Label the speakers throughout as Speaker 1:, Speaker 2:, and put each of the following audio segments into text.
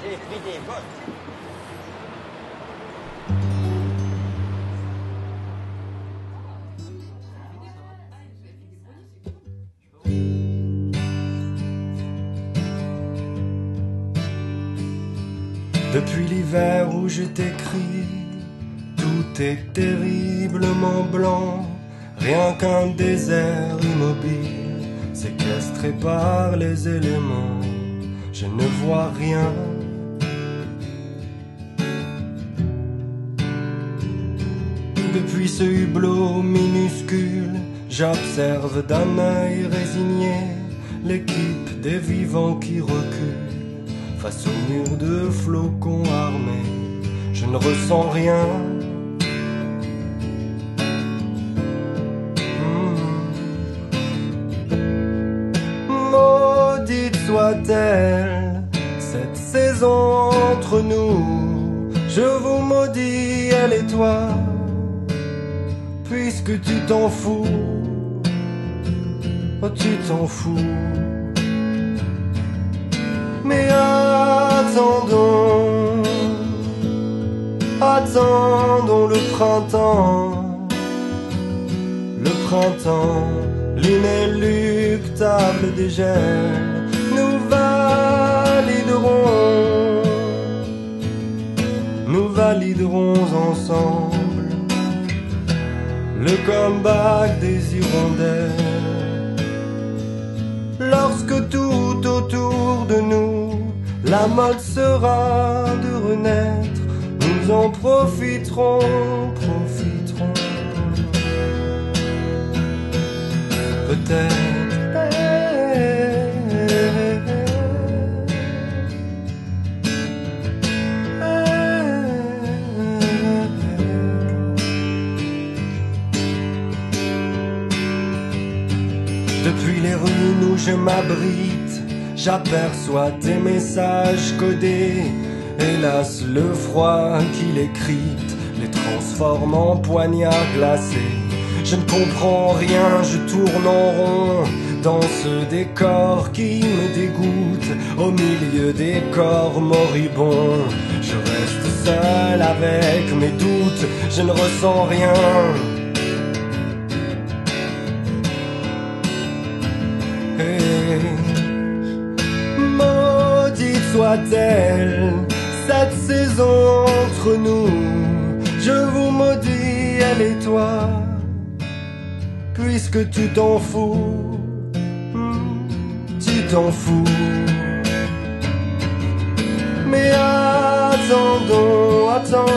Speaker 1: J'ai pris des bottes.
Speaker 2: Depuis l'hiver où je t'écris, tout est terriblement blanc, rien qu'un désert immobile, séquestré par les éléments. Je ne vois rien. Depuis ce hublot minuscule, j'observe d'un œil résigné l'équipe des vivants qui reculent face au mur de flocons armés. Je ne ressens rien. Maudite soit-elle cette saison entre nous. Je vous maudis, elle et toi, puisque tu t'en fous. Oh, tu t'en fous. Mais attendons, attendons le printemps, l'inéluctable dégel. Nous validerons ensemble le comeback des hirondelles. Lorsque tout autour de nous, la mode sera de renaître, nous en profiterons. Peut-être. Depuis les ruines où je m'abrite, j'aperçois tes messages codés. Hélas, le froid qui les crite les transforme en poignards glacés. Je ne comprends rien, je tourne en rond dans ce décor qui me dégoûte. Au milieu des corps moribonds, je reste seul avec mes doutes. Je ne ressens rien. Maudite soit-elle cette saison entre nous. Je vous maudis, elle et toi, puisque tu t'en fous. Tu t'en fous. Mais attendons,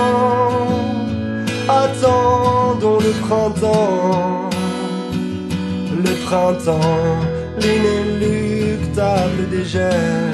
Speaker 2: attendons le printemps, l'inéluctable dégel.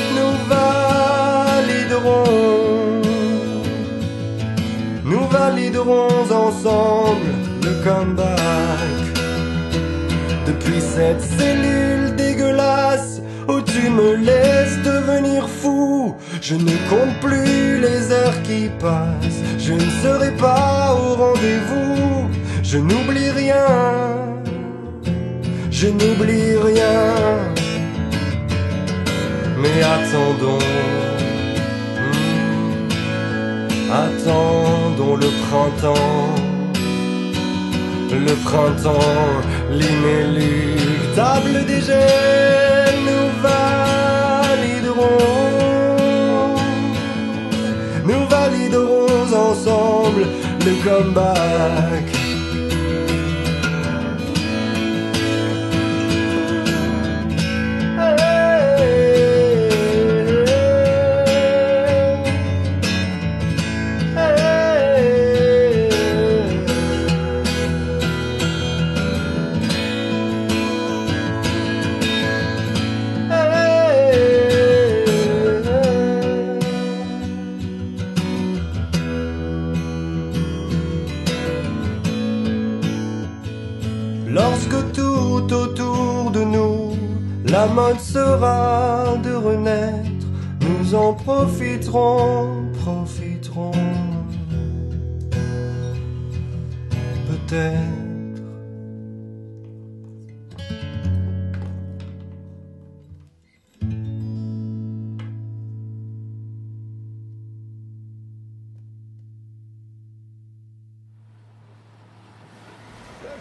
Speaker 2: Nous validerons ensemble le comeback. Depuis cette cellule dégueulasse où tu me laisses devenir fou, je ne compte plus les heures qui passent. Je ne serai pas au rendez-vous. Je n'oublie rien. Je n'oublie rien. Mais attendons, attendons le printemps, l'inéluctable dégel. Nous validerons ensemble le comeback. Lorsque tout autour de nous, la mode sera de renaître, nous en profiterons. Peut-être.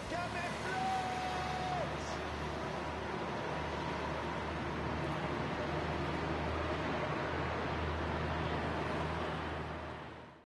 Speaker 1: Caméflex!